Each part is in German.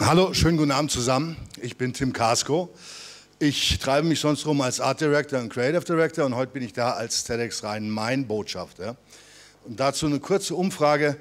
Hallo, schönen guten Abend zusammen. Ich bin Tim Kasko. Ich treibe mich sonst rum als Art Director und Creative Director und heute bin ich da als TEDx Rhein-Main-Botschafter. Und dazu eine kurze Umfrage.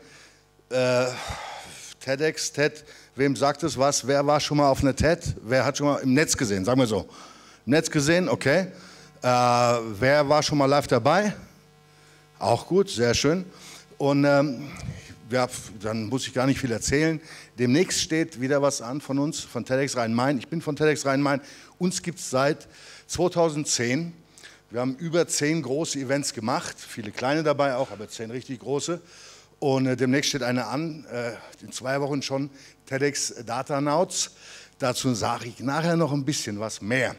TEDx, TED, wem sagt es was? Wer war schon mal auf einer TED? Wer hat schon mal im Netz gesehen? Sagen wir so. Im Netz gesehen, okay. Wer war schon mal live dabei? Auch gut, sehr schön. Und ja, dann muss ich gar nicht viel erzählen. Demnächst steht wieder was an von uns, von TEDx Rhein-Main. Ich bin von TEDx Rhein-Main. Uns gibt es seit 2010. Wir haben über 10 große Events gemacht, viele kleine dabei auch, aber 10 richtig große. Und demnächst steht eine an, in 2 Wochen schon, TEDx Datanauts. Dazu sage ich nachher noch ein bisschen was mehr.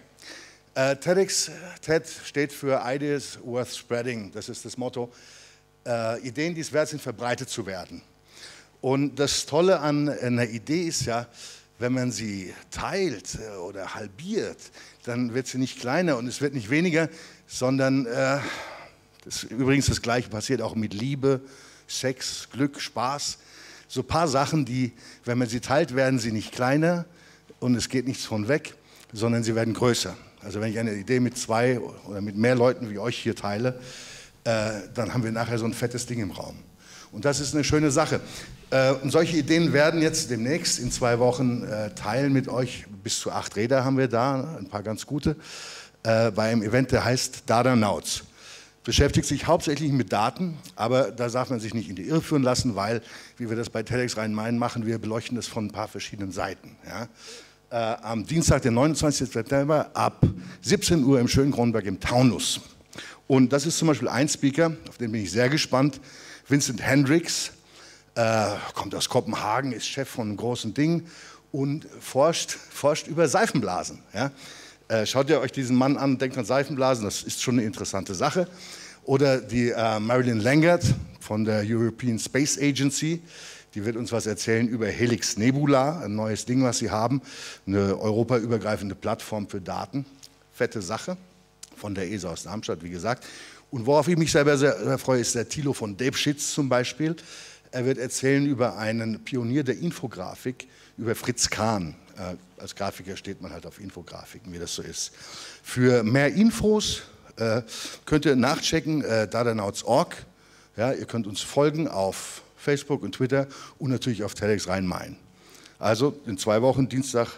TED steht für Ideas Worth Spreading, das ist das Motto. Ideen, die es wert sind, verbreitet zu werden. Und das Tolle an einer Idee ist ja, wenn man sie teilt oder halbiert, dann wird sie nicht kleiner und es wird nicht weniger, sondern übrigens das Gleiche passiert auch mit Liebe, Sex, Glück, Spaß. So ein paar Sachen, die, wenn man sie teilt, werden sie nicht kleiner und es geht nichts von weg, sondern sie werden größer. Also wenn ich eine Idee mit 2 oder mit mehr Leuten wie euch hier teile, dann haben wir nachher so ein fettes Ding im Raum. Und das ist eine schöne Sache. Und solche Ideen werden jetzt demnächst in 2 Wochen teilen mit euch. Bis zu 8 Räder haben wir da, ein paar ganz gute, bei einem Event, der heißt Datanauts. Beschäftigt sich hauptsächlich mit Daten, aber da darf man sich nicht in die Irre führen lassen, weil, wie wir das bei TEDx Rhein-Main machen, wir beleuchten das von ein paar verschiedenen Seiten. Ja. Am Dienstag, den 29. September, ab 17 Uhr im schönen Kronberg im Taunus. Und das ist zum Beispiel ein Speaker, auf den bin ich sehr gespannt, Vincent Hendricks, kommt aus Kopenhagen, ist Chef von einem großen Ding und forscht über Seifenblasen. Ja? Schaut ihr euch diesen Mann an und denkt an Seifenblasen, das ist schon eine interessante Sache. Oder die Marilyn Langert von der European Space Agency, die wird uns was erzählen über Helix Nebula, ein neues Ding, was sie haben, eine europaübergreifende Plattform für Daten, fette Sache. Von der ESA aus Darmstadt, wie gesagt. Und worauf ich mich selber sehr freue, ist der Thilo von Debschitz zum Beispiel. Er wird erzählen über einen Pionier der Infografik, über Fritz Kahn. Als Grafiker steht man halt auf Infografiken, wie das so ist. Für mehr Infos könnt ihr nachchecken, datanauts.org. Ja, ihr könnt uns folgen auf Facebook und Twitter und natürlich auf TEDx Rhein-Main. Also in 2 Wochen, Dienstag,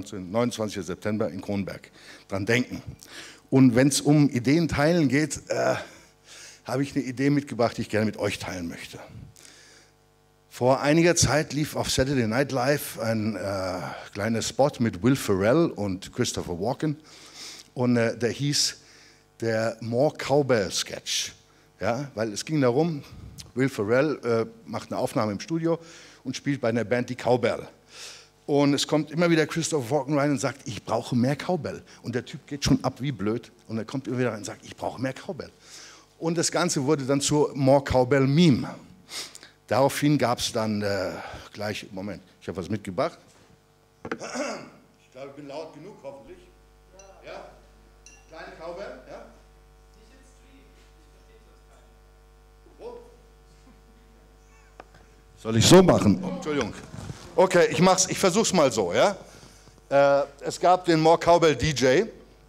29. September in Kronberg. Dran denken. Und wenn es um Ideen teilen geht, habe ich eine Idee mitgebracht, die ich gerne mit euch teilen möchte. Vor einiger Zeit lief auf Saturday Night Live ein kleiner Spot mit Will Ferrell und Christopher Walken. Und der hieß der More Cowbell Sketch. Ja, weil es ging darum, Will Ferrell macht eine Aufnahme im Studio und spielt bei einer Band die Cowbell. Und es kommt immer wieder Christopher Walken rein und sagt, ich brauche mehr Cowbell. Und der Typ geht schon ab wie blöd. Und er kommt immer wieder rein und sagt, ich brauche mehr Cowbell. Und das Ganze wurde dann zur More Cowbell Meme. Daraufhin gab es dann gleich, Moment, ich habe was mitgebracht. Ich glaube, ich bin laut genug, hoffentlich. Ja? Kleine Cowbell, ja? Nicht im Stream, ich verstehe das gar nicht. Wo? Soll ich so machen? Oh, Entschuldigung. Okay, ich versuch's mal so, ja. Es gab den More Cowbell DJ.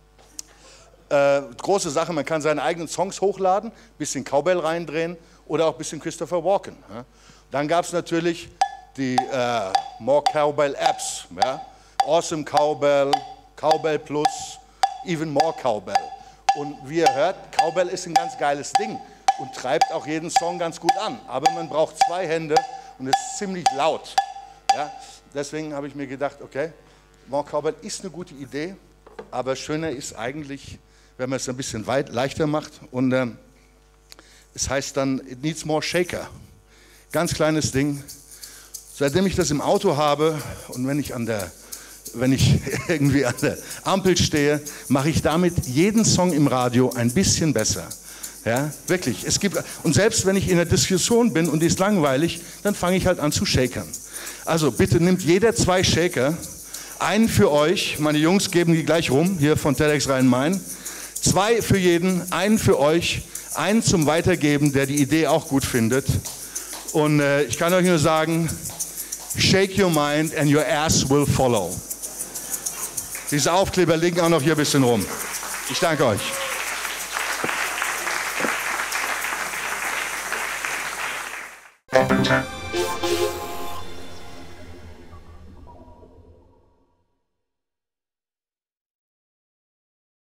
Große Sache, man kann seine eigenen Songs hochladen, bisschen Cowbell reindrehen oder auch ein bisschen Christopher Walken. Ja. Dann gab es natürlich die More Cowbell Apps. Ja. Awesome Cowbell, Cowbell Plus, Even More Cowbell. Und wie ihr hört, Cowbell ist ein ganz geiles Ding und treibt auch jeden Song ganz gut an. Aber man braucht 2 Hände und es ist ziemlich laut. Ja, deswegen habe ich mir gedacht, okay, More Cowbell ist eine gute Idee, aber schöner ist eigentlich, wenn man es ein bisschen leichter macht. Und es heißt dann, it needs more shaker. Ganz kleines Ding. Seitdem ich das im Auto habe und wenn ich irgendwie an der Ampel stehe, mache ich damit jeden Song im Radio ein bisschen besser. Ja, wirklich. Und selbst wenn ich in einer Diskussion bin und die ist langweilig, dann fange ich halt an zu shakern. Also bitte nimmt jeder 2 Shaker, einen für euch, meine Jungs geben die gleich rum, hier von TEDx Rhein-Main, 2 für jeden, einen für euch, einen zum Weitergeben, der die Idee auch gut findet. Und ich kann euch nur sagen, Shake your mind and your ass will follow. Diese Aufkleber liegen auch noch hier ein bisschen rum. Ich danke euch.